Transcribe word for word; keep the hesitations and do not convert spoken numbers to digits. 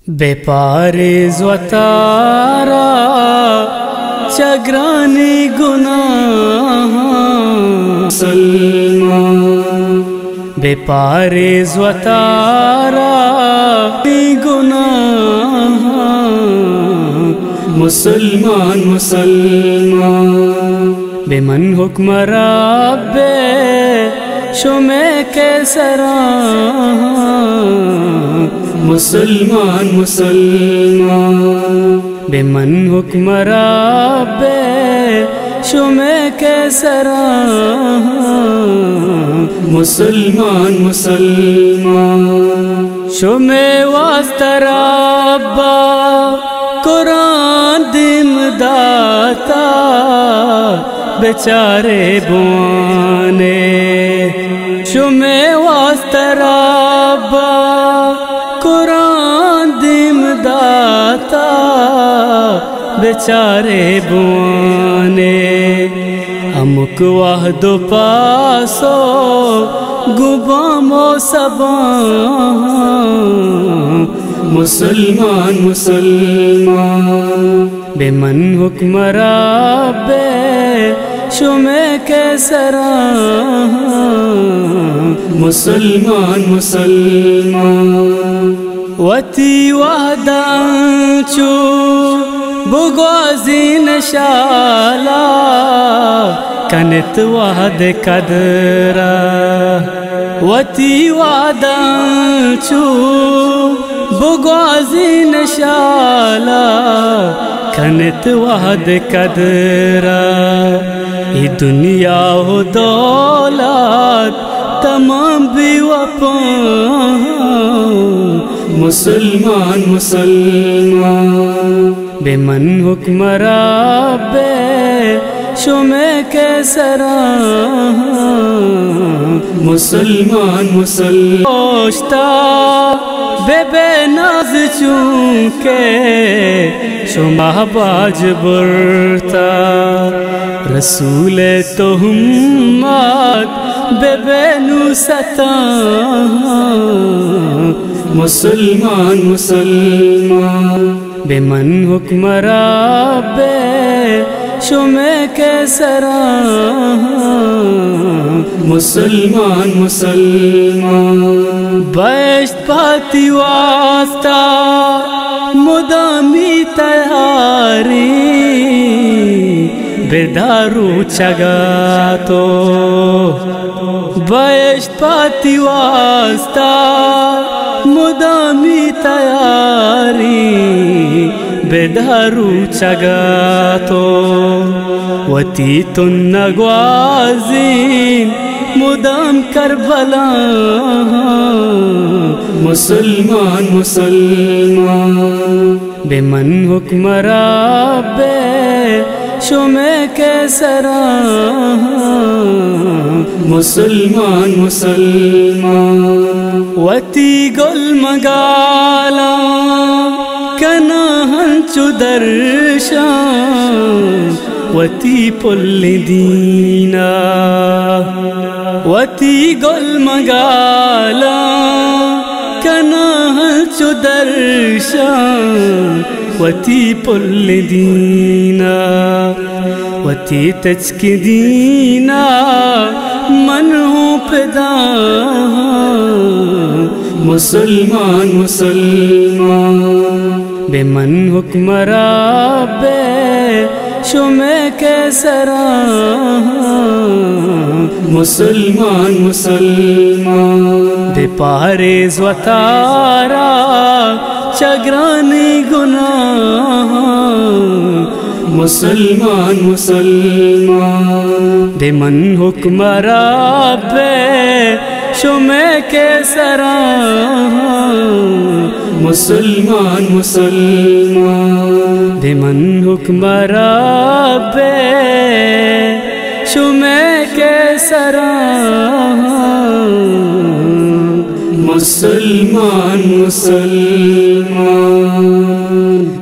बेपारेज़ वतारा चगरानी गुनाह मुसलमान। बेपारेज़ वतारा गुनाह मुसलमान मुसलमान। बेमन हुक्म रब्बे शुमे के सरा मुसलमान मुसलमान। बेमन हुक्म रब्बे शुमे के सरा मुसलमान मुसलमान। शुमे वास्तराबा कुरान दिम दाता बेचारे बुआने। शुमे वास्तराबा कुरान दिम दाता बेचारे बुआने। अमुक वाहदो पासो गुबामो सबा मुसलमान मुसलमान। बेमन हुक्म रब्बे शुमे के सरा मुसलमान मुसलमान। वती वाहदांचू बुगवाजी नशाला कनित वाहद कदरा। वती वाहदांचू बुगवाजी नशाला कनित वाहद कदरा। ये दुनिया हो दौलत तमाम बेवफा मुसलमान मुसलमान। बेमन हुक्म रब्बे शुमे के सरा मुसलमान मुसलमान। बेबे नाज चूंके शुमा बाज बुरता रसूल तो हुम्मत बेबे नुसता मुसलमान मुसलमान। बेमन हुक्म रब्बे शुमे के सरा मुसलमान मुसलमान। बैश्त पाती वास्ता मुदामी तैयारी बेदारू चगा तो। बैश्त पाती वास्ता मुदामी तैयारी बेदारू चगा तो। वती तुन नगवाज़ीन मुदाम करबला मुसलमान मुसलमान। बेमन हुक्म रब्बे शुमे के सरा मुसलमान मुसलमान। वती गुल मगाला कना हंचु दर्शान वती पुल्ली दीना। वती गुल मगाला कना हंचु दर्शान वती पुल्ली दीना। वती तचकी दीना मन पैदा मुसलमान मुसलमान। बेमन हुक्म रब्बे शुमे के सरा मुसलमान मुसलमान। बेपारेज़ वतारा चगरानी गुनाह मुसलमान मुसलमान। बेमन हुक्म रब्बे शुमे के सरा मुसलमान मुसलमान। बेमन हुक्म रब्बे शुमे के सरा मुसलमान मुसलमान।